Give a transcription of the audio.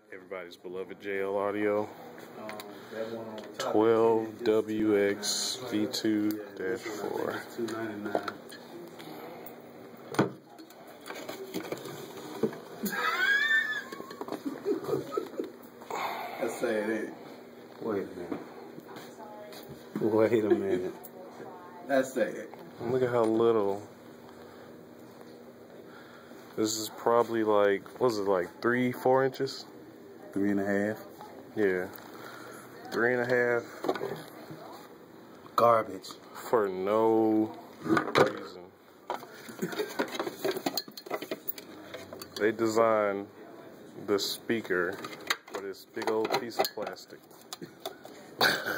Everybody's beloved JL Audio 12WX V2-4. Let's say it ain't. Wait a minute. Wait a minute. Let's say it. Look at how little. This is probably like, what is it, like 3-4 inches? 3.5. Yeah. 3.5. Garbage. For no reason. They designed the speaker for this big old piece of plastic.